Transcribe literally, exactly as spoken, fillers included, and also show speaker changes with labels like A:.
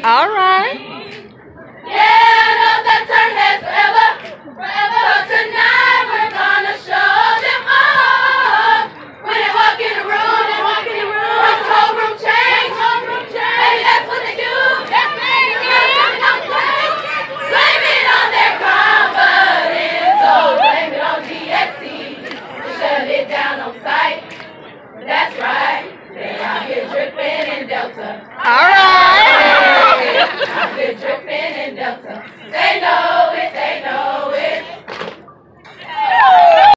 A: All right.
B: Yeah, I know that turn has forever, forever. So tonight we're gonna show them all. When they walk in the room, they walk in the room. Watch the whole room change, whole room change. Baby, that's what they do. That's what they do. Don't play. Blame it on their confidence. So blame it on D S T. Shut it down on sight. That's right. They out here dripping in Delta.
A: All right.
B: Out here dripping in Delta. They know.